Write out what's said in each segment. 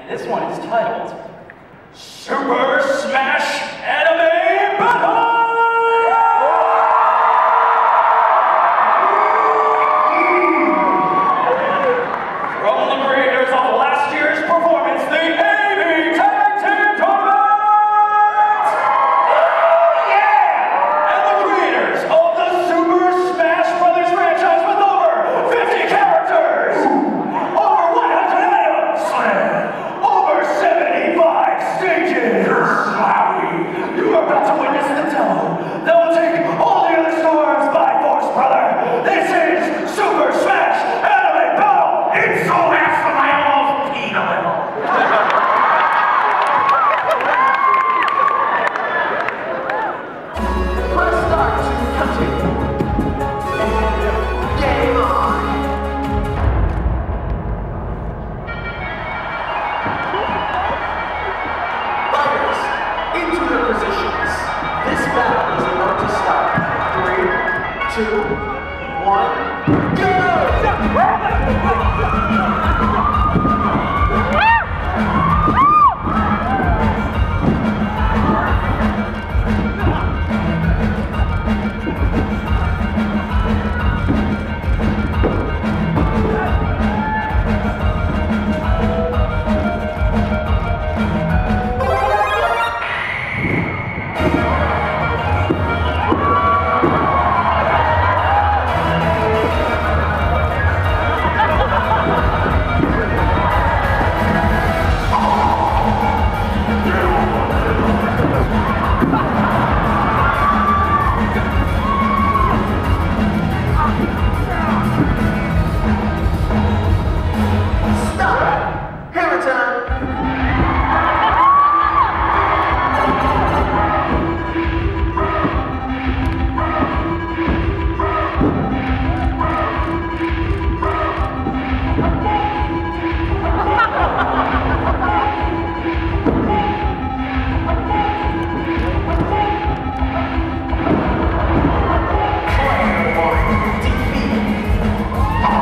This one is titled Super Smash Anime Battle! From the creators of last year's performance, the AB Tag Team Tournament! Yeah! And the creators of the Super Smash Brothers franchise with over 50 characters! Over 100 items! Over 75 stages! You are about to witness the demo that will take all the other stores by force, brother! This is Super Smash Anime Battle! It's so awesome I almost peed a little! Press start to continue. Game on. Fighters, into their positions. This battle is about to start. 3, 2, 1, stop. Hammer time. Player 1 defeated.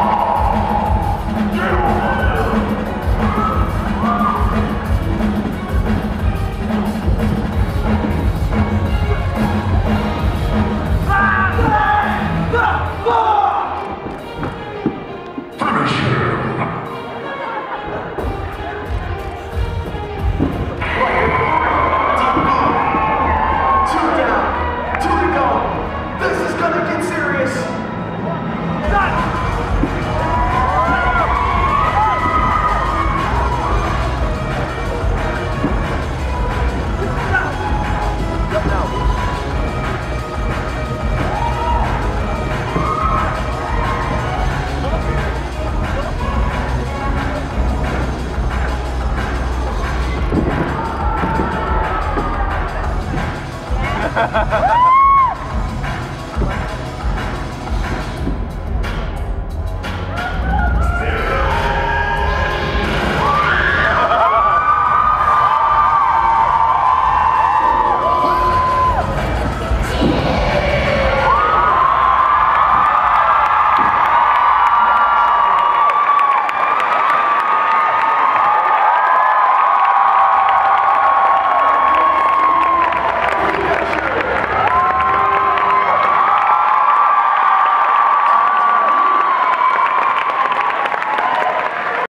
Two down, two to go. This is gonna get serious. Ha ha ha!